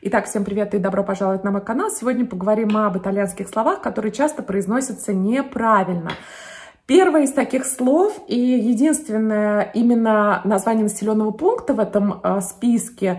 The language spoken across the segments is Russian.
Итак, всем привет и добро пожаловать на мой канал. Сегодня поговорим об итальянских словах, которые часто произносятся неправильно. Первое из таких слов и единственное именно название населенного пункта в этом списке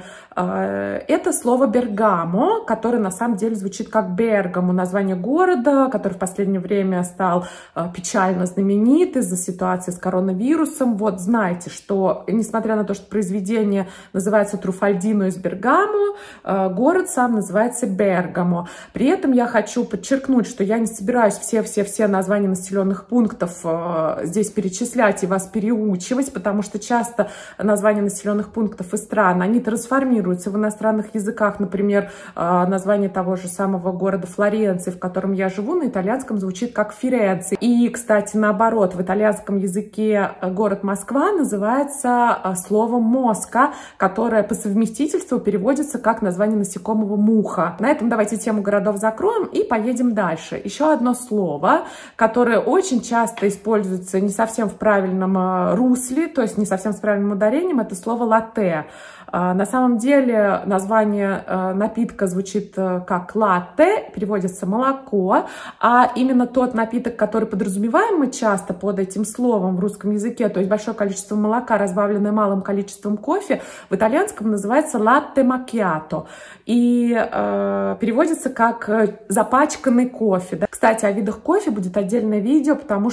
это слово Бергамо, которое на самом деле звучит как Бергамо, название города, который в последнее время стал печально знаменит из-за ситуации с коронавирусом. Вот знаете, что несмотря на то, что произведение называется Труфальдино из Бергамо, город сам называется Бергамо. При этом я хочу подчеркнуть, что я не собираюсь все названия населенных пунктов здесь перечислять и вас переучивать, потому что часто названия населенных пунктов и стран, они трансформируются в иностранных языках. Например, название того же самого города Флоренции, в котором я живу, на итальянском звучит как Фиренце. И, кстати, наоборот, в итальянском языке город Москва называется словом Моска, которое по совместительству переводится как название насекомого муха. На этом давайте тему городов закроем и поедем дальше. Еще одно слово, которое очень часто используется не совсем в правильном русле, то есть не совсем с правильным ударением, это слово латте. На самом деле название напитка звучит как латте, переводится молоко, а именно тот напиток, который подразумеваем мы часто под этим словом в русском языке, то есть большое количество молока, разбавленное малым количеством кофе, в итальянском называется латте макьято и переводится как запачканный кофе. Кстати, о видах кофе будет отдельное видео, потому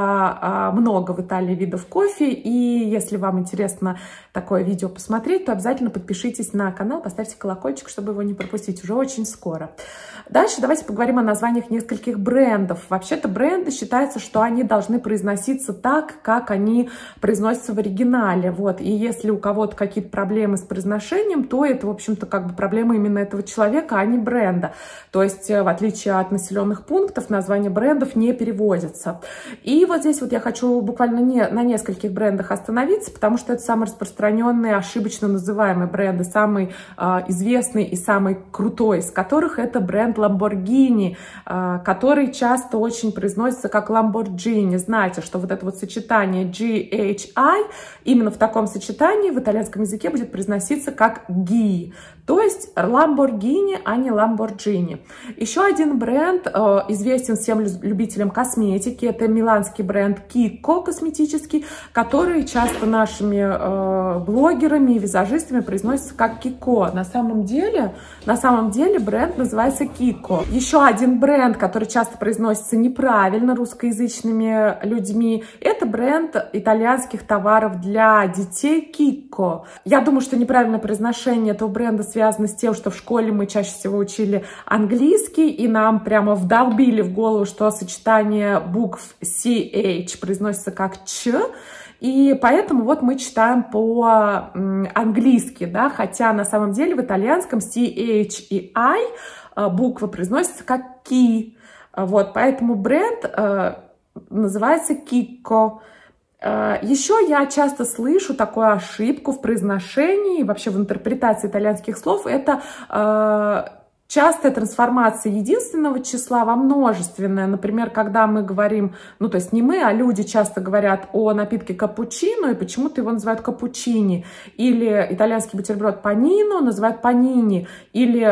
что много в Италии видов кофе, и если вам интересно такое видео посмотреть, то обязательно подпишитесь на канал, поставьте колокольчик, чтобы его не пропустить, уже очень скоро. Дальше давайте поговорим о названиях нескольких брендов. Вообще-то бренды считается, что они должны произноситься так, как они произносятся в оригинале. Вот. И если у кого-то какие-то проблемы с произношением, то это, в общем-то, как бы проблема именно этого человека, а не бренда. То есть, в отличие от населенных пунктов, названия брендов не переводятся. И вот здесь вот я хочу буквально на нескольких брендах остановиться, потому что это самые распространенные, ошибочно называемые бренды, самый известный и самый крутой из которых это бренд Lamborghini, который часто очень произносится как Lamborghini. Знаете, что вот это вот сочетание GHI именно в таком сочетании в итальянском языке будет произноситься как GI. То есть Lamborghini, а не Lamborghini. Еще один бренд известен всем любителям косметики. Это миланский бренд Kiko косметический, который часто нашими блогерами и визажистами произносится как Kiko. На самом деле бренд называется Kiko. Еще один бренд, который часто произносится неправильно русскоязычными людьми, это бренд итальянских товаров для детей Kiko. Я думаю, что неправильное произношение этого бренда связано с тем, что в школе мы чаще всего учили английский, и нам прямо вдолбили в голову, что сочетание букв CH произносится как Ч, и поэтому вот мы читаем по-английски, да, хотя на самом деле в итальянском CH и I буквы произносятся как Ки. Вот, поэтому бренд называется Kiko. Еще я часто слышу такую ошибку в произношении и вообще в интерпретации итальянских слов. Это частая трансформация единственного числа во множественное. Например, когда мы говорим, ну то есть не мы, а люди часто говорят о напитке капучино, и почему-то его называют капучини. Или итальянский бутерброд панино называют панини. Или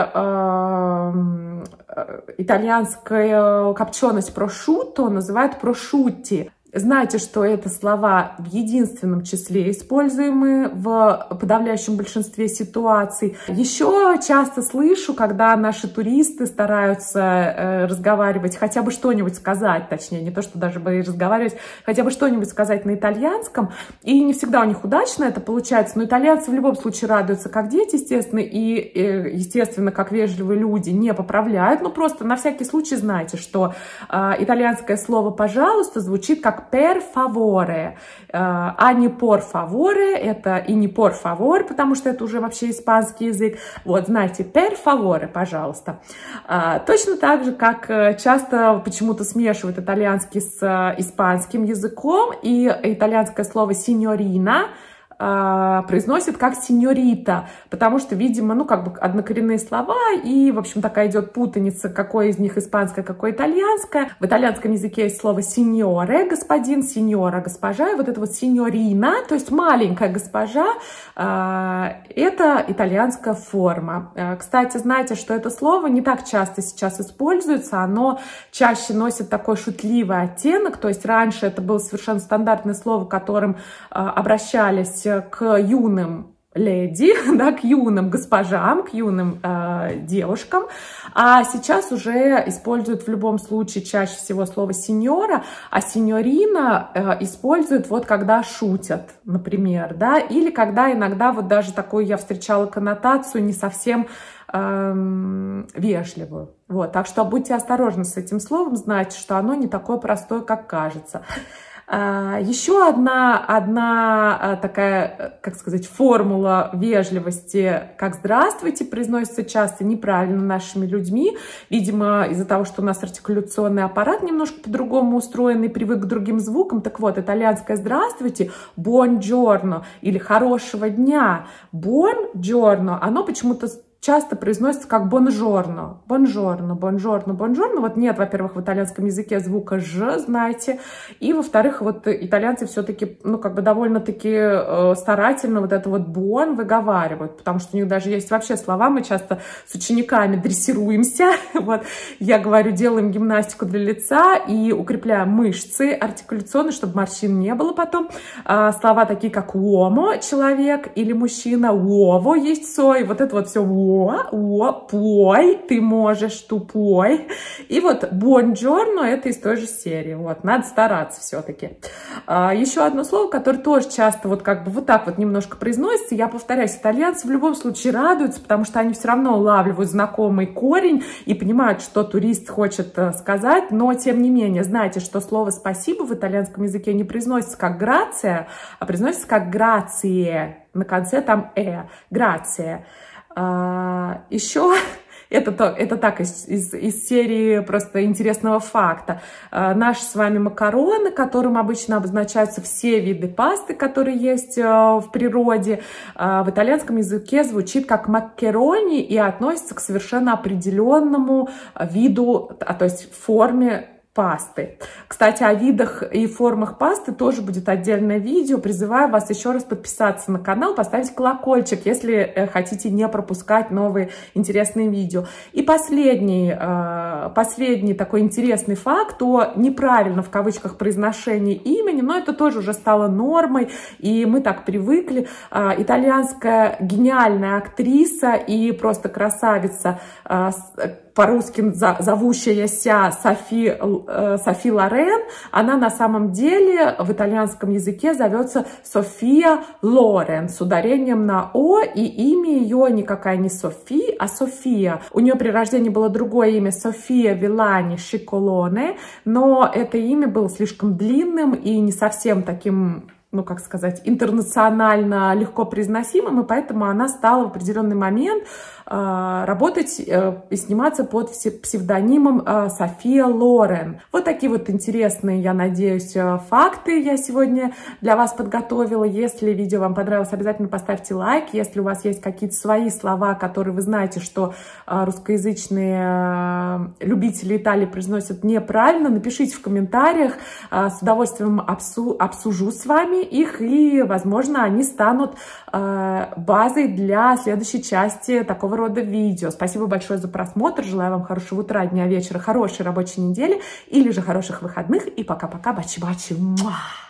итальянская копченость прошутто называют прошутти. Знаете, что это слова в единственном числе, используемые в подавляющем большинстве ситуаций. Еще часто слышу, когда наши туристы стараются разговаривать, хотя бы что-нибудь сказать, точнее, не то, что даже бы разговаривать, хотя бы что-нибудь сказать на итальянском, и не всегда у них удачно это получается, но итальянцы в любом случае радуются как дети, естественно, и, естественно, как вежливые люди, не поправляют, но просто на всякий случай знайте, что итальянское слово «пожалуйста» звучит как per favore, а не por favore, это и не por favor, потому что это уже вообще испанский язык. Вот, знаете, per favore, пожалуйста. Точно так же, как часто почему-то смешивают итальянский с испанским языком, и итальянское слово signorina произносят как синьорита, потому что, видимо, ну, как бы однокоренные слова, и, в общем, такая идет путаница, какое из них испанское, какое итальянское. В итальянском языке есть слово синьоре, господин, синьора, госпожа, и вот это вот синьорина, то есть маленькая госпожа, это итальянская форма. Кстати, знаете, что это слово не так часто сейчас используется, оно чаще носит такой шутливый оттенок, то есть раньше это было совершенно стандартное слово, которым обращались к юным леди, да, к юным госпожам, к юным девушкам, а сейчас уже используют в любом случае чаще всего слово синьора, а синьорина используют вот когда шутят, например, да, или когда иногда вот даже такую я встречала коннотацию не совсем вежливую. Вот, так что будьте осторожны с этим словом, знайте, что оно не такое простое, как кажется. Еще одна такая, как сказать, формула вежливости, как «здравствуйте», произносится часто неправильно нашими людьми. Видимо, из-за того, что у нас артикуляционный аппарат немножко по-другому устроен и привык к другим звукам. Так вот, итальянское «здравствуйте» «buongiorno» или «хорошего дня». «Buongiorno», оно почему-то часто произносится как бонжорно, бонжорно, бонжорно, бонжорно. Вот нет, во-первых, в итальянском языке звука «ж», знаете, и, во-вторых, вот итальянцы все-таки, ну, как бы довольно-таки старательно вот это вот «бон» выговаривают, потому что у них даже есть вообще слова, мы часто с учениками дрессируемся, вот, я говорю, делаем гимнастику для лица и укрепляем мышцы артикуляционные, чтобы морщин не было потом. Слова такие, как «уомо», человек или мужчина, «уово» есть «сой», вот это вот все пой, ты можешь, тупой. И вот бонджорно это из той же серии. Вот, надо стараться все-таки. Еще одно слово, которое тоже часто вот как бы вот так вот немножко произносится. Я повторяюсь, итальянцы в любом случае радуются, потому что они все равно улавливают знакомый корень и понимают, что турист хочет сказать. Но, тем не менее, знаете, что слово «спасибо» в итальянском языке не произносится как «грация», а произносится как «грация». На конце там «грация». Еще это так из серии просто интересного факта. Наши с вами макароны, которым обычно обозначаются все виды пасты, которые есть в природе, в итальянском языке звучит как маккерони и относится к совершенно определенному виду, то есть форме пасты. Кстати, о видах и формах пасты тоже будет отдельное видео. Призываю вас еще раз подписаться на канал, поставить колокольчик, если хотите не пропускать новые интересные видео. И последний такой интересный факт о неправильно в кавычках произношении имени, но это тоже уже стало нормой, и мы так привыкли. Итальянская гениальная актриса и просто красавица, по-русски зовущаяся Софи Лорен, она на самом деле в итальянском языке зовется София Лорен с ударением на «о», и имя ее никакая не Софи, а София. У нее при рождении было другое имя София Вилани Шиколоне, но это имя было слишком длинным и не совсем таким, ну, как сказать, интернационально легко произносимым, и поэтому она стала в определенный момент работать и сниматься под псевдонимом София Лорен. Вот такие вот интересные, я надеюсь, факты я сегодня для вас подготовила. Если видео вам понравилось, обязательно поставьте лайк. Если у вас есть какие-то свои слова, которые вы знаете, что русскоязычные любители Италии произносят неправильно, напишите в комментариях. С удовольствием обсужу с вами их, и, возможно, они станут базой для следующей части такого рода видео. Спасибо большое за просмотр. Желаю вам хорошего утра, дня, вечера, хорошей рабочей недели или же хороших выходных. И пока-пока. Бачи-бачи.